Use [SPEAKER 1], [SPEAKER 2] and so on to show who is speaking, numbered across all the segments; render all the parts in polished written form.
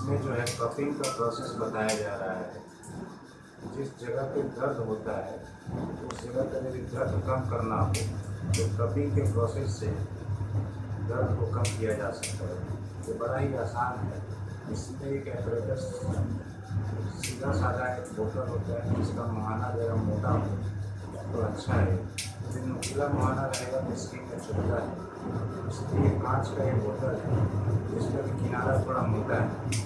[SPEAKER 1] इसमें जो है कपिंग का प्रोसेस बताया जा रहा है। जिस जगह पे दर्द होता है उस जगह पर यदि दर्द कम करना हो तो कपिंग के प्रोसेस से दर्द को कम किया जा सकता है। ये बड़ा ही आसान है। इसमें एक एपरेटस सीधा साधा एक बोतल होता है जिसका मुहाना जरा मोटा हो तो अच्छा है। यदि नुकीला मुहाना रहेगा तो स्किन में चुभता है। इसलिए कांच का एक बोतल है जिसका भी किनारा थोड़ा मोटा है।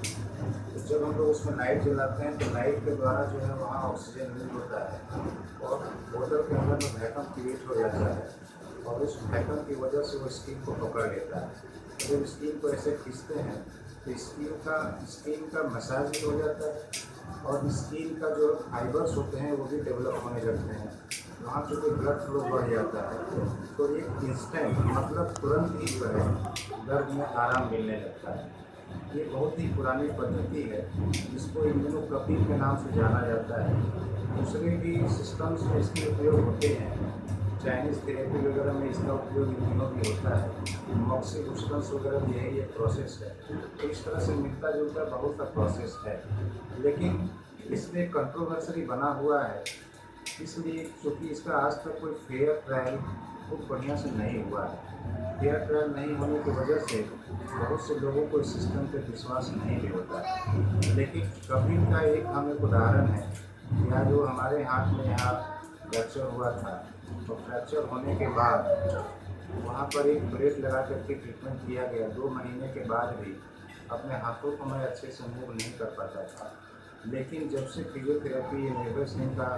[SPEAKER 1] तो जब हम लोग उसमें लाइट जलाते हैं तो लाइट के द्वारा जो है वहाँ ऑक्सीजन रिलीज होता है और बोतल के अंदर में वैक्यूम क्रिएट हो जाता है और उस वैक्यूम की वजह से वो स्किन को पकड़ लेता है। जब स्किन को ऐसे खींचते हैं तो स्किन का मसाज भी हो जाता है और स्किन का जो फाइबर्स होते हैं वो भी डेवलप होने लगते हैं। वहाँ चूँकि ब्लड फ्लो बढ़ जाता है तो एक इंस्टेंट मतलब तुरंत ही जो है दर्द में आराम मिलने लगता है। ये बहुत ही पुरानी पद्धति है जिसको इम्यूनोकपिंग के नाम से जाना जाता है। दूसरे भी सिस्टम्स में इसके उपयोग होते हैं। चाइनीज़ थेरेपी वगैरह में इसका उपयोग इम्यूनो भी होता है। मॉक्सिबुस्टन्स वगैरह भी यही एक प्रोसेस है। तो इस तरह से मिलता जुलता बहुत सा प्रोसेस है, लेकिन इसमें कंट्रोवर्सरी बना हुआ है इसलिए क्योंकि इसका आज तक कोई फेयर ट्रायल खूब बढ़िया से नहीं हुआ है। फेयर ट्रायल नहीं होने की वजह से बहुत से लोगों को इस सिस्टम पे विश्वास नहीं भी होता है। लेकिन कपिंग का एक हम एक उदाहरण है। या जो हमारे हाथ में यहाँ फ्रैक्चर हुआ था तो फ्रैक्चर होने के बाद वहाँ पर एक ब्रेड लगा करके ट्रीटमेंट किया गया। 2 महीने के बाद भी अपने हाथों को मैं अच्छे से मूव नहीं कर पाता था। लेकिन जब से फिजियोथेरेपी ये निर्भय सिंह का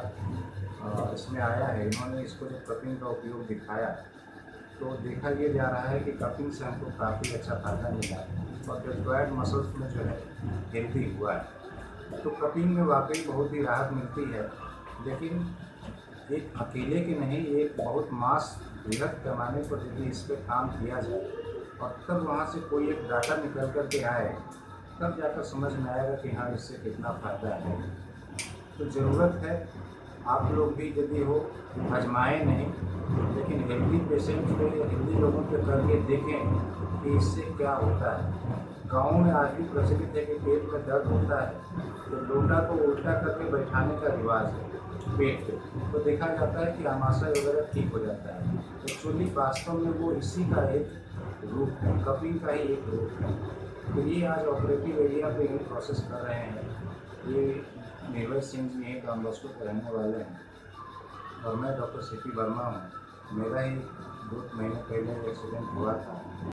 [SPEAKER 1] इसमें आया है, इन्होंने इसको जब कपिंग का उपयोग दिखाया तो देखा ये जा रहा है कि कपिंग से हमको काफ़ी अच्छा फ़ायदा मिला और डेल्टॉइड मसल्स में जो है हेल्दी हुआ है। तो कपिंग में वाकई बहुत ही राहत मिलती है, लेकिन एक अकेले की नहीं, एक बहुत मास बृहद पैमाने पर यदि इस पर काम किया जाए और तब वहाँ से कोई एक डाटा निकल कर के आए तब जाकर समझ में आएगा कि हाँ इससे कितना फ़ायदा है। तो ज़रूरत है आप लोग भी यदि हो आजमाएँ नहीं, लेकिन हेल्दी पेशेंट पे या हेल्दी लोगों पे करके देखें कि इससे क्या होता है। गाँव में आज भी प्रचलित है कि पेट में दर्द होता है तो लोटा को उल्टा करके बैठाने का रिवाज है पेट पे, तो देखा जाता है कि आमाशय वगैरह ठीक हो जाता है। एक्चुअली वास्तव में वो इसी का एक रूप है, कपिंग का ही एक रूप है। तो ये आज ऑपरेटिव एरिया पे ये प्रोसेस कर रहे हैं। ये निर्भय सिंह जी यहीं डॉन बॉस्को के रहने वाले हैं और मैं डॉक्टर सीपी वर्मा हूँ। मेरा ही 2 महीने पहले एक्सीडेंट हुआ था।